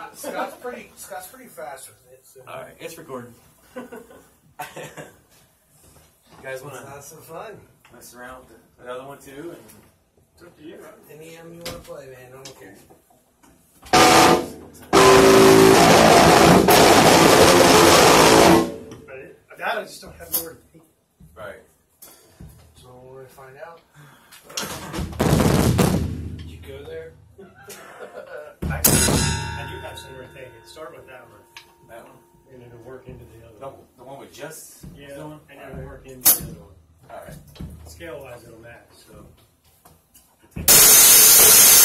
Scott's pretty fast with it. So. All right, it's recording. You guys want to have some fun? mess around with the other one too? And It's up to you. Any you want to play, man? I don't care. That I just don't have nowhere to be. right. So we're going to find out. Did you go there? I do have somewhere to take it. Start with that one. That one. And it'll work into the other No, one. the one with just. Yeah, the one? and it'll work into the other one. All right. Scale wise, it'll match. So.